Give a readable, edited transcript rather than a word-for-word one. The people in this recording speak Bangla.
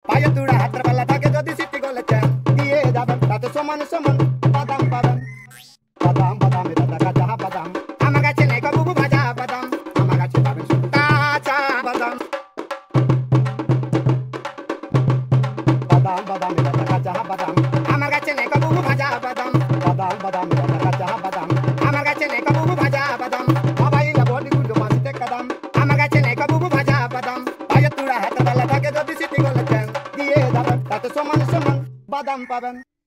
পায়ে তুড়া হাতের বেলা থাকে যদি সিটি গলে চেন দিয়ে যাবেন তাতে সমান সমান বাদাম পাবেন বাদাম বাদাম দাদা কাঁচা বাদাম আমার কাছে নেই কবু ভাজা বাদাম আমার কাছে পাবেন শুধু কাঁচা বাদাম বাদাম বাদাম দাদা কাঁচা বাদাম আমার কাছে নেই কবু ভাজা বাদাম বাদাম বাদাম দাদা কাঁচা বাদাম আমার কাছে নেই কবু ভাজা বাদাম মোবাইলে বডি গুলো মাসিতে কদম আমার কাছে নেই কবু ভাজা বাদাম পায়ে তুড়া হাতের বেলা থাকে যদি সিটি গলে চেন দিয়ে যাবেন তাতে সমান সমান বাদাম পাবেন।